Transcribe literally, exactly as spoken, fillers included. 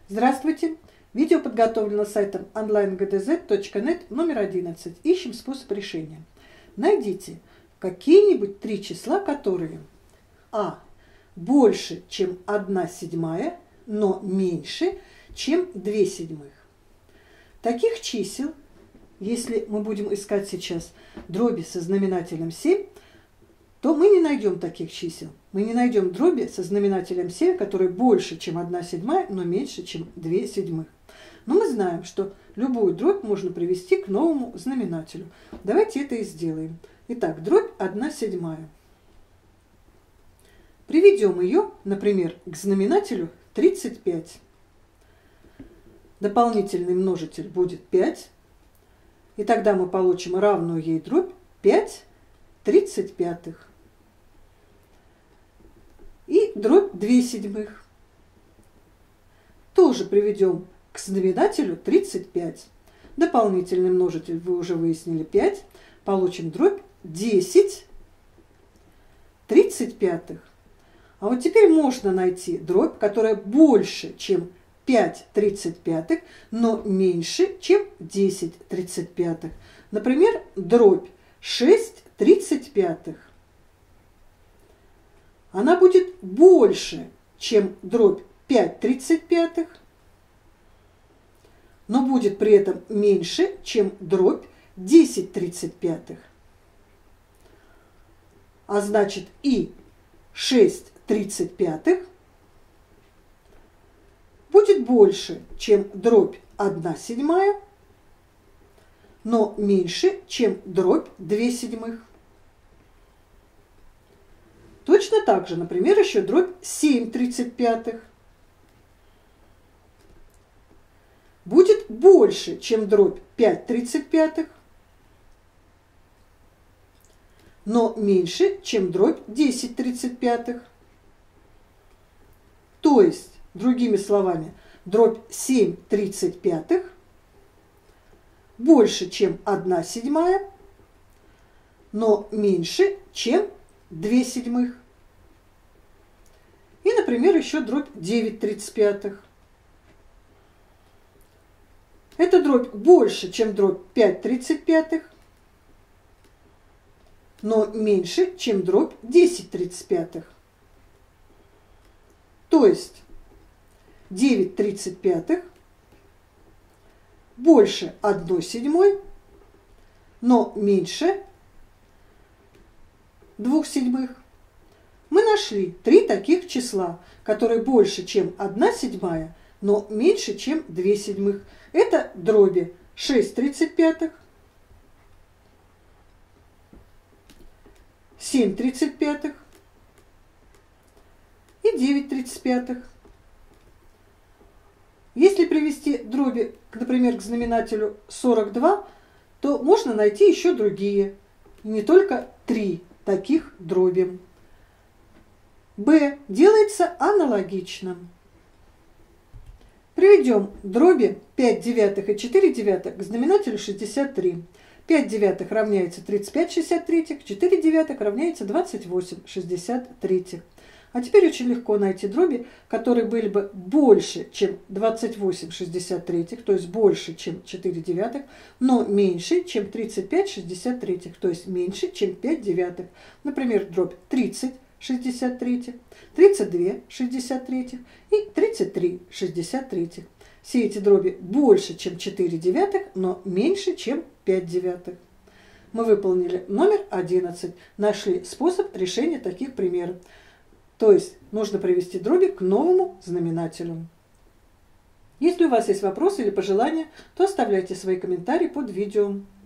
Здравствуйте! Видео подготовлено сайтом онлайн гэ дэ зет точка нет номер одиннадцать. Ищем способ решения. Найдите какие-нибудь три числа, которые а. больше, чем одна седьмая, но меньше, чем две седьмых. Таких чисел, если мы будем искать сейчас дроби со знаменателем семь, то мы не найдем таких чисел. Мы не найдем дроби со знаменателем семь, которые больше, чем одна седьмая, но меньше, чем две седьмых. Но мы знаем, что любую дробь можно привести к новому знаменателю. Давайте это и сделаем. Итак, дробь одна седьмая. Приведем ее, например, к знаменателю тридцать пять. Дополнительный множитель будет пять. И тогда мы получим равную ей дробь пять тридцать пятых. И дробь две седьмых. Тоже приведем к знаменателю тридцать пять. Дополнительный множитель вы уже выяснили пять. Получим дробь десять тридцать пятых. А вот теперь можно найти дробь, которая больше, чем пять тридцать пятых, но меньше, чем десять тридцать пятых. Например, дробь шесть тридцать пятых. Она будет больше, чем дробь пять тридцать пятых, но будет при этом меньше, чем дробь десять тридцать пятых. А значит, и шесть тридцать пятых будет больше, чем дробь одна седьмая, но меньше, чем дробь две седьмых. Точно так же, например, еще дробь семь тридцать пятых будет больше, чем дробь пять тридцать пятых, но меньше, чем дробь десять тридцать пятых. То есть, другими словами, дробь семь тридцать пятых больше, чем одна седьмая, но меньше, чем две седьмых. И, например, еще дробь девять тридцать пятых. Эта дробь больше, чем дробь пять тридцать пятых, но меньше, чем дробь десять тридцать пятых. То есть девять тридцать пятых больше одной седьмой, но меньше двух седьмых. Мы нашли три таких числа, которые больше, чем одна седьмая, но меньше, чем две седьмых. Это дроби шесть тридцать пятых, семь тридцать пятых и девять тридцать пятых. Если привести дроби, например, к знаменателю сорок два, то можно найти еще другие, не только три таких дроби. Б делается аналогично. Приведем дроби пять девятых и четыре девятых к знаменателю шестьдесят три. пять девятых равняется тридцать пять шестьдесят третьих, четыре девятых равняется двадцать восемь шестьдесят третьих. А теперь очень легко найти дроби, которые были бы больше, чем двадцать восемь шестьдесят третьих, то есть больше, чем четыре девятых, но меньше, чем тридцать пять шестьдесят третьих, то есть меньше, чем пять девятых. Например, дробь тридцать шестьдесят третьих, тридцать два шестьдесят третьих и тридцать три шестьдесят третьих. Все эти дроби больше, чем четыре девятых, но меньше, чем пять девятых. Мы выполнили номер одиннадцать, нашли способ решения таких примеров. То есть нужно привести дроби к новому знаменателю. Если у вас есть вопросы или пожелания, то оставляйте свои комментарии под видео.